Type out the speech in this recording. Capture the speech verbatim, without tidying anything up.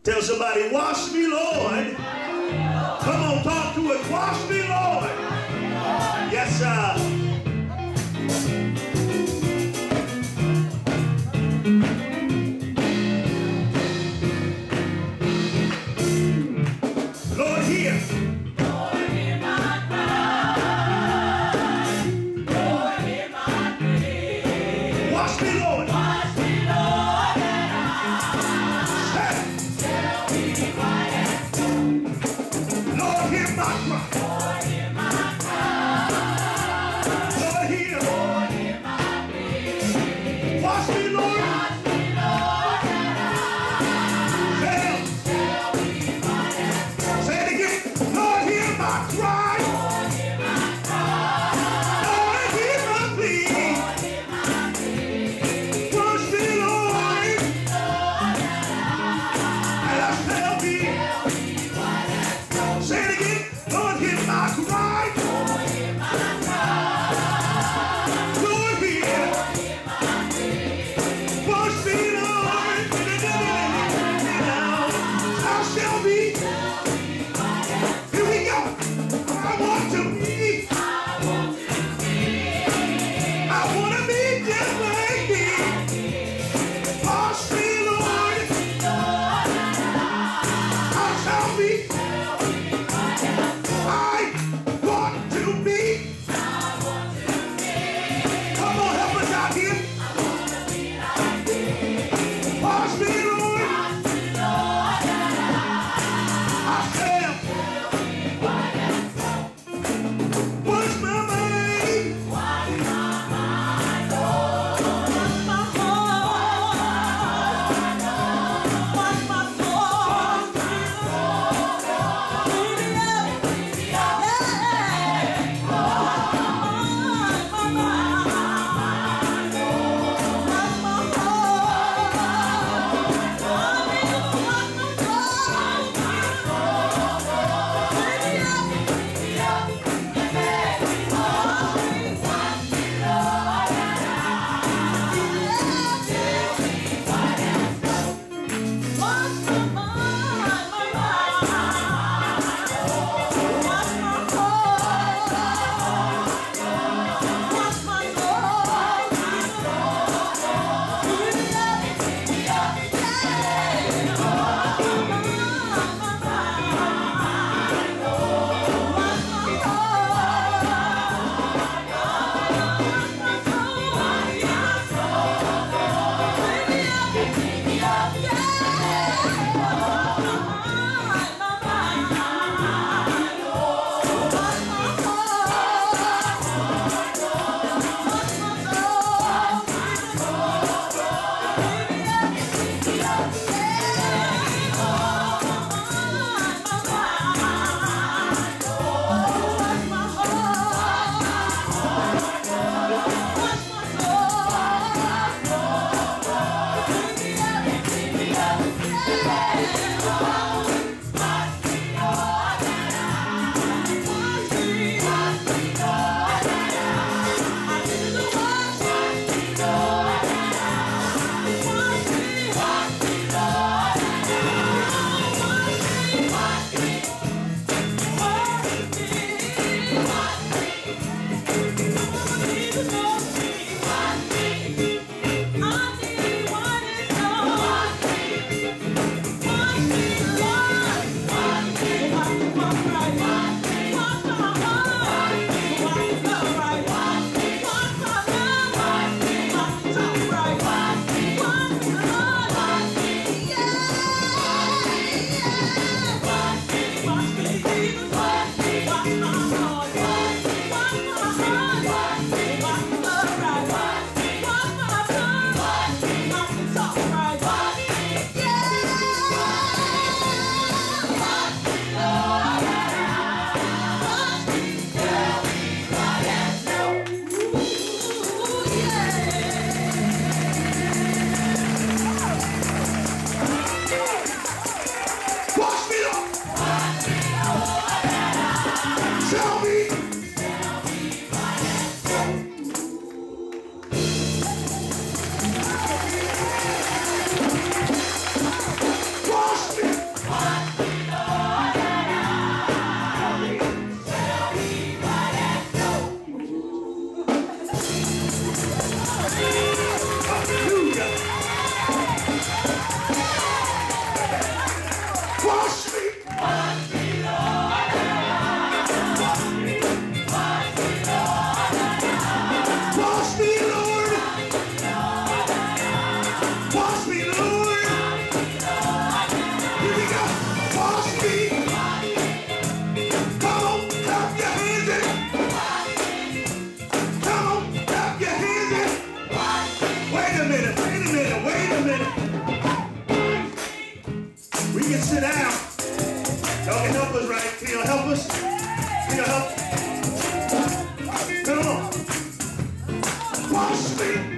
Tell somebody, wash me, Lord. Come on, talk to it. Wash me, Lord. Yes, sir. Lord, hear. Lord, hear my cry. Lord, hear my plea. Wash me, Lord. Wash me, Lord, and I shall be white as snow. Lord, hear my cry. Lord, hear my cry. Lord, hear. Lord, hear my plea. Wash me, Lord. Wash me, Lord, and I Tell. shall be white as snow. Say it again. Lord, hear my cry. Lord, hear my cry. Lord, hear my plea. Lord, hear my plea. Wash me, Lord. Lord, and And I shall be. I shall be white as snow. Say it again. Lord, hear my cry. Lord, hear my cry. Lord, hear. Lord, hear my plea. Wash me, Lord. Now I shall be. Here we go. I want to be. I want to be I want to be just like thee. Wash me, Lord. Lord, and I shall be. I want to be. I want to be. Come on, help us out here. I want to be like thee. Wash me, Lord. Wash me, Lord, and I can sit down. Y'all can help us, right? Can y'all help us? Can y'all help? Come on. Wash me.